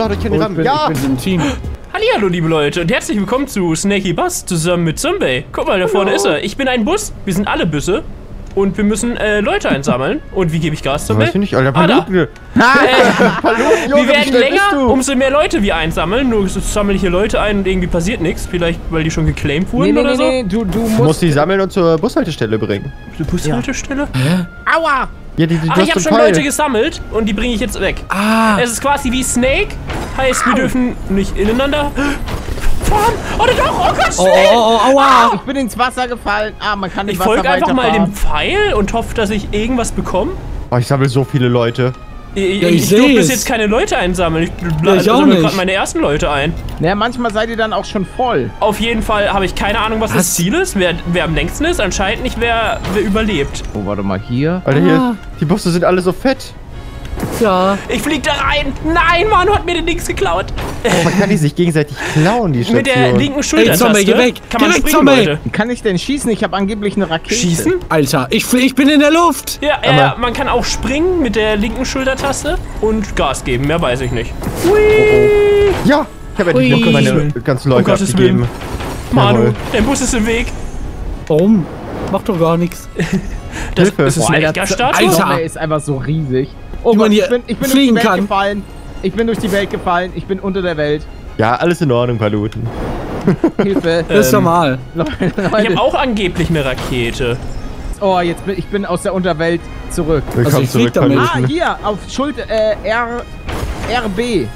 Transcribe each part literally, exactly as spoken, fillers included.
ich kann Oh, den ich Rahmen. bin, Ja! ich bin im Team. Hallihallo, liebe Leute, und herzlich willkommen zu Snaky Bus zusammen mit Zombie. Guck mal, da vorne ist er. Ich bin ein Bus, wir sind alle Busse. Und wir müssen äh, Leute einsammeln. Und wie gebe ich Gas, Zombie? Weiß ich nicht, Alter. Ah, da. Paluten. Äh, Paluten, Junge, wir wie werden schnell bist länger, du? umso mehr Leute wir einsammeln. Nur sammle ich hier Leute ein und irgendwie passiert nichts. Vielleicht, weil die schon geclaimed wurden Nee, nee, oder nee, so. nee, du, du musst... Du musst die sammeln und zur Bushaltestelle bringen. Die Bushaltestelle? Aua! Ja, die, die, Ach, du ich hast habe einen schon Pfeil. Leute gesammelt und die bringe ich jetzt weg. Ah! Es ist quasi wie Snake. Heißt, wir dürfen nicht ineinander fahren. Oder doch, oh Gott, Oh, schnell! oh, oh, aua! Ich bin ins Wasser gefallen. Ah, man kann im Ich Wasser folge einfach mal weiterfahren. dem Pfeil und hoffe, dass ich irgendwas bekomme. Oh, ich sammle so viele Leute. Ich, Ja, ich, ich ich durfte seh's. bis jetzt keine Leute einsammeln. Ich Ja, ich auch sammle nicht. gerade meine ersten Leute ein. Naja, manchmal seid ihr dann auch schon voll. Auf jeden Fall habe ich keine Ahnung, was, Was? das Ziel ist, wer, wer am längsten ist. Anscheinend nicht, wer, wer überlebt. Oh, warte mal, hier. Alter, Ah. hier, die Busse sind alle so fett. Ja. Ich flieg da rein. Nein, Manu hat mir den Dings geklaut. Man kann die sich gegenseitig klauen, die Station. Mit der linken Schultertaste Zombie, geh weg. kann man Geh weg, springen, Zombie. Leute. Wie kann ich denn schießen? Ich habe angeblich eine Rakete. Schießen? Alter, ich, fl- ich bin in der Luft. Ja, äh, man kann auch springen mit der linken Schultertaste und Gas geben. Mehr weiß ich nicht. Hui. Ja, ich habe endlich Ui. noch meine ganzen Leute Um Gottes abgegeben. Manu, Jawohl. dein Bus ist im Weg. Warum? Macht doch gar nichts. Das Hilfe. ist es Boah, ein Alter, Edgar-Statue? Alter. Alter. Der ist einfach so riesig. Oh Wie Gott, man ich hier bin, ich bin durch die fliegen Welt kann. gefallen. Ich bin durch die Welt gefallen. Ich bin unter der Welt. Ja, alles in Ordnung, Paluten. Hilfe. Das ist normal. Leute, Ich habe auch angeblich eine Rakete. oh, jetzt bin ich bin aus der Unterwelt zurück. Willkommen Also ich flieg zurück, damit. Ah, Paluten. hier, auf Schuld, äh, R, RB.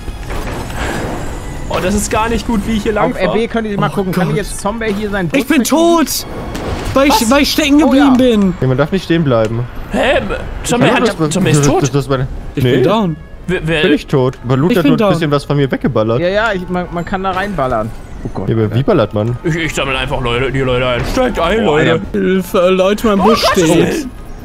Oh, das ist gar nicht gut, wie ich hier lang Auf R B könnt ihr mal Oh gucken. Kann ich Gott. jetzt Zombie hier sein Bus Ich bin wegnehmen? tot! Weil ich, weil ich stecken Oh, geblieben ja. bin. Ja, man darf nicht stehen bleiben. Hä? Zombie, Paluten, hat, das- Zombie ist das- tot? Das, das meine, Ich nee, bin down. Wer, bin wer, ich tot. Paluten Ich hat bin nur ein down. bisschen was von mir weggeballert. Ja, ja, ich, man, man kann da reinballern. Oh Gott. Ja, aber wie ballert man? ich, ich sammle einfach Leute, die Leute ein. Steigt ein, Boah, Leute. Alter. Hilfe, Leute, mein Bus steht.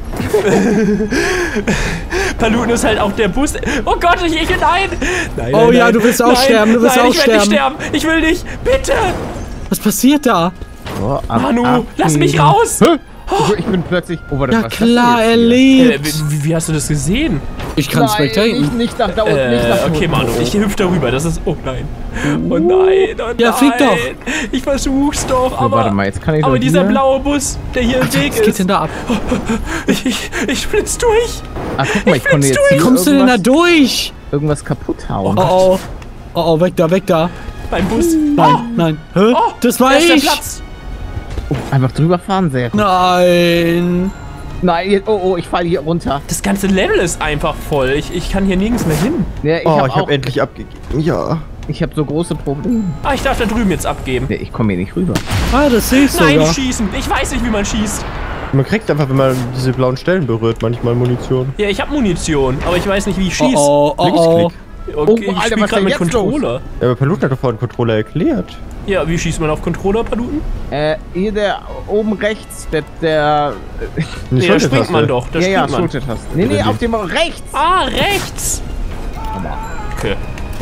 Paluten ist halt auch der Bus. Oh Gott, ich, ich nein. nein Oh nein, ja, nein. du willst auch nein, sterben, du willst nein, auch ich werd nicht sterben. sterben. Ich will nicht. Bitte. Was passiert da? Oh, ab, Manu, ab, lass mich nee. raus. Ich, ich bin plötzlich... Oh, warte, Ja was ist das klar, denn er jetzt Äh, lebt. wie, wie hast du das gesehen? Ich kann Nein, spectaten. nicht, nicht nach da unten, nicht nach Äh, okay, unten. Manu, ich hüpf darüber. Das ist. Oh nein. Oh nein. Oh nein. Ja, flieg doch. Ich versuch's doch, So, aber. warte mal, jetzt kann ich aber doch dieser hier- blaue Bus, der hier im Weg Was geht ist. denn da ab? Ich, ich, ich flitz durch. Ah, guck mal, ich Ich konnte fliegst jetzt durch. hier Wie kommst du denn da irgendwas, durch? irgendwas kaputt hauen. Oh oh. Oh oh, weg da, weg da. Mein Bus. Nein, nein. Hä? Oh, Das war da ist der ich. Platz. Oh, einfach drüber fahren, sehr gut. Nein. Nein, jetzt, oh, oh, ich falle hier runter. Das ganze Level ist einfach voll. Ich, ich kann hier nirgends mehr hin. Ja, ich Oh, habe ich habe auch, endlich abgegeben. Ja. ich habe so große Probleme. Ah, ich darf da drüben jetzt abgeben. Ja, ich komme hier nicht rüber. Ah, das sehe ich Nein, sogar. schießen. Ich weiß nicht, wie man schießt. Man kriegt einfach, wenn man diese blauen Stellen berührt, manchmal Munition. Ja, ich habe Munition, aber ich weiß nicht, wie ich schieße. Oh oh, oh oh. Linksklick. Okay, Oh, ich Alter, spiele was gerade ist mit denn jetzt Controller. Ja, aber Paluten hat doch vorhin einen Controller erklärt. Ja, wie schießt man auf Controller, Paluten? Äh, hier der oben rechts, der, der Die Nee, da Schultertaste. springt man doch. Da ja, ja, springt man. Schultertaste. Nee, nee, Oder auf dem rechts. Ah, rechts. Okay.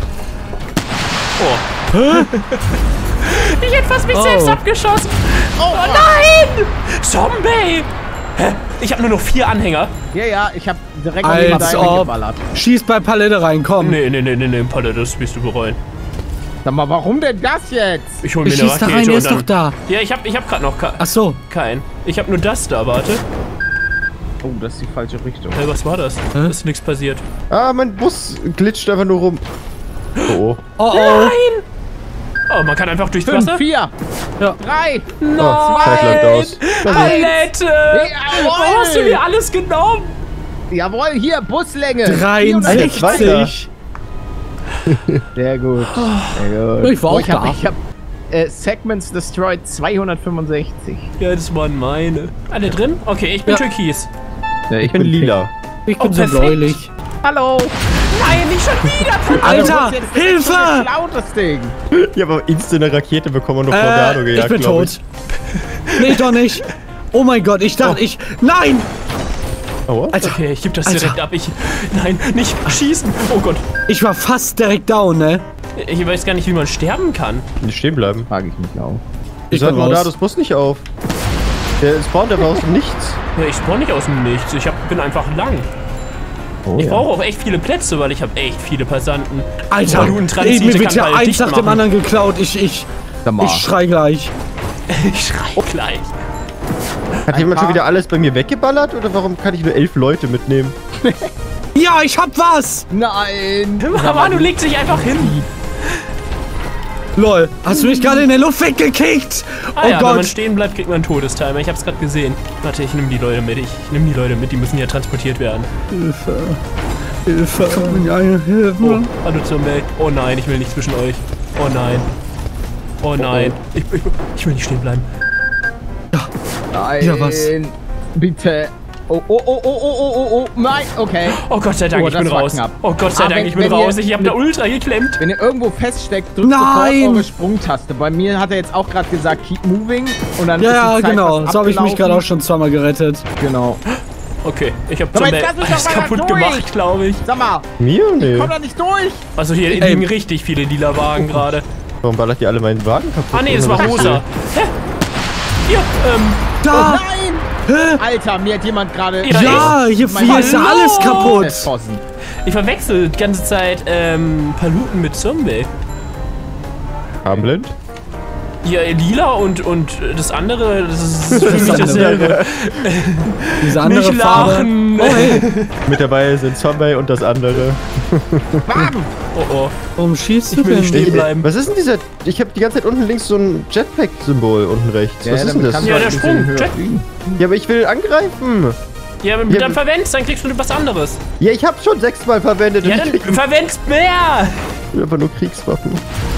Oh. Ich hätte fast mich Oh. selbst abgeschossen. Oh, nein! Zombie! Hä? Ich habe nur noch vier Anhänger. Ja, ja, ich habe direkt Als neben deinen ob. geballert. Schieß bei Palette rein, komm. Nee, nee, nee, nee, nee, Palle, das wirst du bereuen. Sag mal, warum denn das jetzt? Ich hol mir Ich eine schieß da Rakete rein, er und ist dann... doch da. Ja, ich hab, ich hab grad noch ke Ach so. keinen. Ich hab nur das da, warte. Oh, das ist die falsche Richtung. Hey, was war das? Hä? Ist nichts passiert. Ah, mein Bus glitscht einfach nur rum. Oh, oh. Oh oh. Nein! Oh, man kann einfach durchs Fünf, Wasser? vier, Ja. drei. Oh, Zeit läuft aus. Palette! Jawohl! Wo hast du mir alles genommen? Jawohl, hier, Buslänge. dreiundsechzig. Sehr gut. Sehr gut. Ich war Oh, auch ich hab, da. ich hab äh, Segments Destroyed zweihundertfünfundsechzig. Ja, das waren meine. Alle drin? Okay, ich bin Ja. Türkis. Ja, Ich bin lila. Ich bin Oh, so perfekt. bläulich. Hallo. Nein, nicht schon wieder! Alter, das ist jetzt Hilfe! so ein lautes Ding. Ich habe instant eine Rakete bekommen und noch Äh, Tornado ich gejagt, bin glaub tot. Nee, doch nicht. Oh mein Gott, ich dachte, ich... Nein! Oh, what? Alter, Okay, ich geb das Alter. direkt ab. Ich. Nein, nicht schießen! Oh Gott. ich war fast direkt down, ne? Ich weiß gar nicht, wie man sterben kann. Nicht stehen bleiben. Frage ich mich auch. Ich Ich sag bin mal, da raus. das Bus nicht auf. Der spawnt einfach aus dem Nichts. Ja, ich spawn nicht aus dem Nichts. Ich hab, bin einfach lang. Oh, Ich ja. brauche auch echt viele Plätze, weil ich habe echt viele Passanten. Alter, Ballonen-Transite ey, mir wird kann ja halt eins dicht nach dem machen. anderen geklaut. Ich, ich, Sag mal. ich schrei gleich. Ich schrei gleich. Hat jemand schon wieder alles bei mir weggeballert oder warum kann ich nur elf Leute mitnehmen? Ja, ich hab was! Nein. Manu legt sich einfach hin. Lol, hast du mich gerade in der Luft weggekickt? Ah Oh ja, wenn man Gott. stehen bleibt, kriegt man einen Todestimer. Ich hab's gerade gesehen. Warte, ich nehme die Leute mit. Ich nehme die Leute mit, die müssen ja transportiert werden. Hilfe. Hilfe. Ja, Oh, Hilfe. hallo Zombie. Oh nein, ich will nicht zwischen euch. Oh nein. Oh nein. Ich, ich, ich will nicht stehen bleiben. Nein. Ja, was? Bitte. Oh, oh, oh, oh, oh, oh, oh, oh, nein, okay. Oh Gott sei Dank, Oh, ich das bin war raus. knapp. Oh Gott sei Ah, Dank, wenn- ich bin wenn ihr raus. Ich habe da mit- ultra geklemmt. Wenn ihr irgendwo feststeckt, drückt Nein! sofort eure Sprungtaste. Bei mir hat er jetzt auch gerade gesagt, keep moving. Und dann Ja, ist die ja, Zeit genau. fast So habe ich mich gerade auch abgelaufen. schon zweimal gerettet. Genau. Okay, ich habe Aber Zombie jetzt lass mich alles doch mal kaputt durch. gemacht, glaube ich. Sag mal, Mir? Nee. komm da nicht durch. Also hier Ey. liegen richtig viele lila Wagen gerade. Warum ballert ihr alle meinen Wagen kaputt? Ah nee, das Ohne war dass ich rosa. Hä? Hier, ähm, Da! Nein! Hä? Alter, mir hat jemand gerade... Ja, Ja, hier, Mein hier ist ja Hallo! alles kaputt. Erschossen. ich verwechsel die ganze Zeit, ähm, Paluten mit Zombie. sehe. Armblind? Hier, lila und, und das andere, das ist für mich andere. dasselbe. Diese andere Nicht Farbe. lachen. Oh, hey. Mit dabei sind Zombie und das andere. Bam! Oh oh. Warum schießt du Ich will denn? nicht stehen bleiben. Was ist denn dieser... Ich habe die ganze Zeit unten links so ein Jetpack-Symbol unten rechts. Was ist denn das? Ja, der Sprung. Check. Ja, aber ich will angreifen. Ja, wenn du Ja, dann verwendest, dann kriegst du was anderes. Ja, ich hab's schon sechsmal verwendet Ja, und ich dann krieg verwendest mehr. einfach nur Kriegswaffen.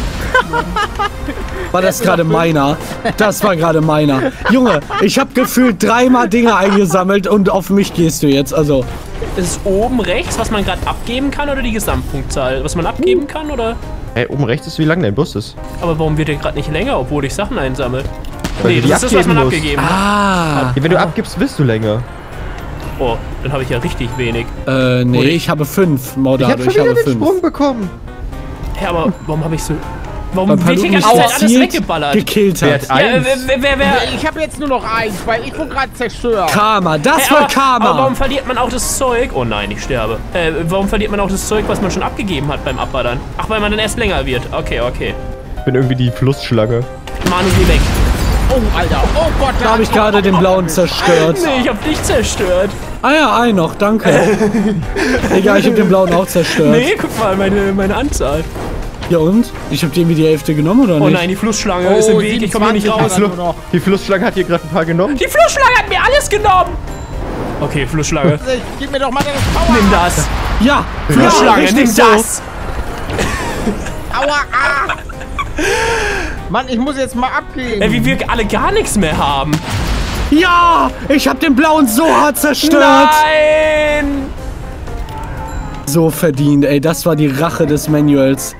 War das gerade meiner? Das war gerade meiner. Junge, ich habe gefühlt dreimal Dinge eingesammelt und auf mich gehst du jetzt. Also, Ist es oben rechts, was man gerade abgeben kann oder die Gesamtpunktzahl? Was man abgeben kann oder? Hey, oben rechts ist, wie lang dein Bus ist. Aber warum wird der gerade nicht länger, obwohl ich Sachen einsammle? Weil Nee, du die das ist das, was man abgeben musst. abgegeben hat. ah. Ja, wenn du abgibst, bist du länger. Oh, dann habe ich ja richtig wenig. Äh, nee, Oder ich- ich habe fünf, Ich Maudado, hab schon ich, wieder habe den fünf. Sprung bekommen. Hä, aber warum habe ich so... Warum Weil wird hier Paluten die mich ganze Zeit alles gezielt weggeballert? gekillt Wer hat. hat Ja, eins? wer, wer, wer... Ich habe jetzt nur noch eins, weil ich wurde gerade zerstört. Karma, das Hä, war aber, Karma. aber warum verliert man auch das Zeug? Oh nein, ich sterbe. Äh, warum verliert man auch das Zeug, was man schon abgegeben hat beim Abballern? Ach, weil man dann erst länger wird. Okay, okay. Ich bin irgendwie die Flussschlange. Manu, geh weg. Oh, Alter. Oh Gott. Da habe ich gerade den blauen zerstört. Nee, ich hab dich zerstört. Ah ja, ein noch, danke. Egal, ich habe den blauen auch zerstört. Nee, guck mal, meine, meine Anzahl. Ja und? Ich habe dir irgendwie die Hälfte genommen, oder Oh nicht? nein, die Flussschlange Oh, ist im Weg. Ich komme hier nicht raus. siebenundzwanzig hat er nur noch. Die Flussschlange hat hier gerade ein paar genommen. Die Flussschlange hat mir alles genommen. Okay, Flussschlange. Gib mir doch mal das Power. Nimm das. Ja, Flussschlange, richtig nimm so. das. Aua, ah. Mann, ich muss jetzt mal abgeben. Ey, wie wir alle gar nichts mehr haben. Ja, ich habe den blauen so hart zerstört. Nein. So verdient, ey, das war die Rache des Manuals.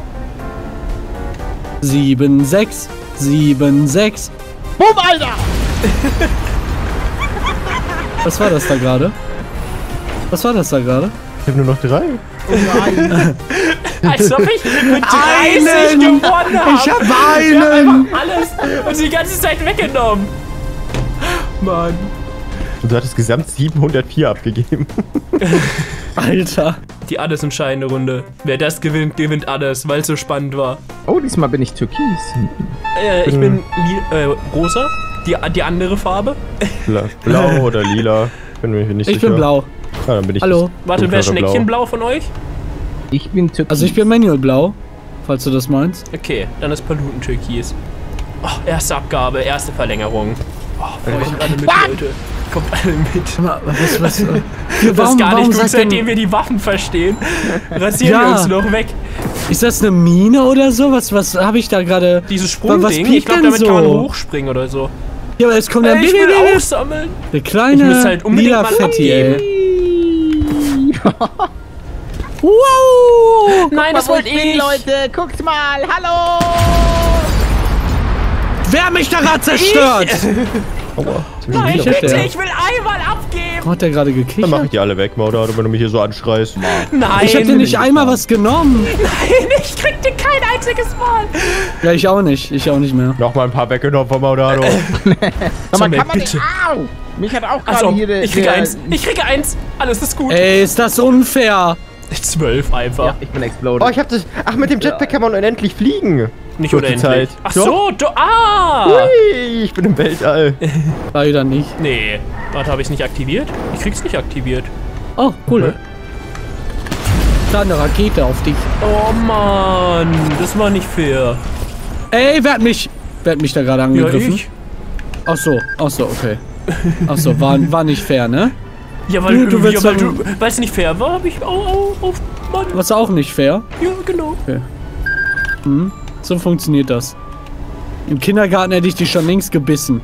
sieben, sechs, sieben, sechs. Bumm, Alter. Was war das da gerade? Was war das da gerade? Ich habe nur noch drei. Als ob ich mit dreißig Einen. gewonnen habe. Ich hab Wir haben einen. einfach alles und die ganze Zeit weggenommen. Mann. Und du hattest gesamt siebenhundertvier abgegeben. Alter. Die alles entscheidende Runde. Wer das gewinnt, gewinnt alles, weil es so spannend war. Oh, diesmal bin ich türkis. Äh, ich bin li äh, rosa. Die, die andere Farbe. Bla- Blau oder lila. Bin mir nicht Ich sicher. bin blau. Ah, dann bin ich Hallo. Warte, wer ist dunklere Blau. Schneckchenblau von euch? Ich bin türkis. Also ich bin Manual blau, falls du das meinst. Okay, dann ist Paluten türkis. Oh, erste Abgabe, erste Verlängerung. Oh, kommt alle mit, Leute. Kommt alle mit. Was, was, äh, Das ist gar nicht gut, sagt seitdem denn, wir die Waffen verstehen. Rasieren Ja. wir uns noch weg. ist das eine Mine oder so? Was, was habe ich da gerade? Dieses Was Sprungding, piept ich glaube, denn damit kann man so? hochspringen oder so. Ja, aber jetzt kommt der, Ey, ich will auch sammeln. der Ich kleine muss halt unbedingt lila mal Fetti, abgeben. ey. Wow! Nein, das Mal, wo wollte ich bin, ich. Leute. Guckt mal. Hallo. Wer hat mich da gerade zerstört? Aua, jetzt bin ich Nein, wieder hätte- bitte, weg. ich will einmal abgeben. Hat der gerade Dann mach gekichert? ich die alle weg, Mauda, wenn du mich hier so anschreist. Nein, Ich hab dir nicht einmal was genommen. Nein, ich krieg dir kein einziges Mal. Ja, ich auch nicht. Ich auch nicht mehr. Noch mal ein paar weggenommen von Maudado. Sag mal, Zombie, kann man bitte. nicht. Au. Mich hat auch gerade Achso, hier der... ich kriege der- eins. Ich kriege eins. Alles ist gut. Ey, ist das unfair. Zwölf einfach. Ja, ich bin exploded. Oh, ich hab das. Ach, mit dem Jetpack kann man unendlich fliegen. Nicht Kurze unendlich. Zeit. Ach Doch. so, du. Ah! Hui, ich bin im Weltall. Leider nicht. Nee. Warte, habe ich es nicht aktiviert? Ich krieg's nicht aktiviert. Oh, cool. Da eine Rakete auf dich. Oh Mann, das war nicht fair. Ey, wer hat mich... Wer hat mich da gerade Ja, angegriffen? ich. Ach so, ach so, okay. Ach so, war, war nicht fair, ne? Ja, weil Du- du ja, willst weil sagen- du, weil es nicht fair war, habe ich auch au, auf Mann. Was auch nicht fair. Ja, genau. Hm, so funktioniert das. Im Kindergarten hätte ich dich schon längst gebissen.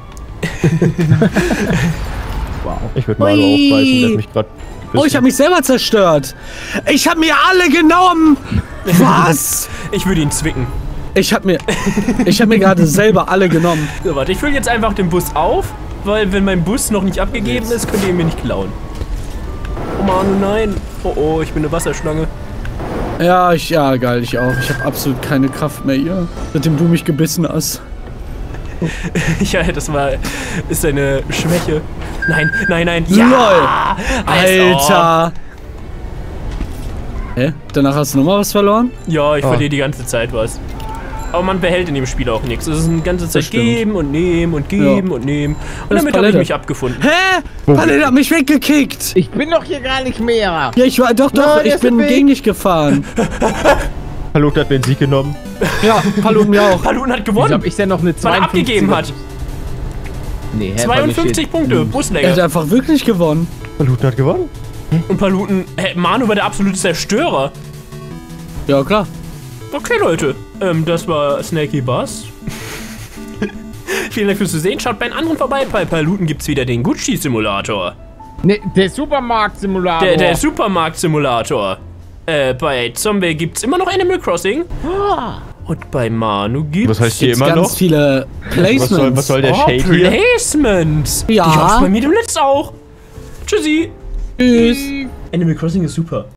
Ich würde mal so Hui. aufbeißen, der hat mich gerade. Oh, ich habe mich selber zerstört. Ich habe mir alle genommen. Was? Ich würde ihn zwicken. Ich habe mir... Ich habe mir gerade selber alle genommen. So, warte, ich fülle jetzt einfach den Bus auf, weil wenn mein Bus noch nicht abgegeben ist, könnt ihr ihn mir nicht klauen. Oh Mann, nein. Oh oh, ich bin eine Wasserschlange. Ja, ich... Ja, geil, ich auch. Ich habe absolut keine Kraft mehr hier. Seitdem du mich gebissen hast. Ja, das war... ist eine Schwäche. Nein, nein, nein. Ja! LOL. Alter. Hä? Danach hast du nochmal was verloren? Ja, ich Ah. verliere die ganze Zeit was. Aber man behält in dem Spiel auch nichts. Es ist eine ganze Zeit stimmt. geben und nehmen und geben Ja. und nehmen. Und Das ist damit habe ich Palette. mich abgefunden. Hä? Palette hat mich weggekickt. Ich bin doch hier gar nicht mehr. Ja, ich war... Doch, doch, Nein, der ich ist bin im Weg. gegen dich gefahren. Hallo, der hat mir den Sieg genommen. Ja, hallo mir auch. Paluten hat Wieso gewonnen, hab ich denn noch eine weil er zweiundfünfzig? abgegeben hat. Nee, hä, bei mir zweiundfünfzig steht- Punkte, Er hat Buslänge. einfach wirklich gewonnen. Paluten hat gewonnen. Und Paluten, hä, Manu war der absolute Zerstörer. Ja, klar. Okay, Leute, ähm, das war Snaky Bus. Vielen Dank fürs Zusehen. Schaut bei den anderen vorbei. Bei Paluten gibt's wieder den Gucci-Simulator. Nee, der Supermarkt-Simulator. Der, der Supermarkt-Simulator. Äh, bei Zombie gibt's immer noch Animal Crossing. Und bei Manu gibt's... Was heißt hier Jetzt immer ganz noch? viele Placements. Was soll, was soll der Oh, Shade hier? Placements. Ja. Die gab's bei mir dem Letzt auch. Tschüssi. Tschüss. Animal Crossing ist super.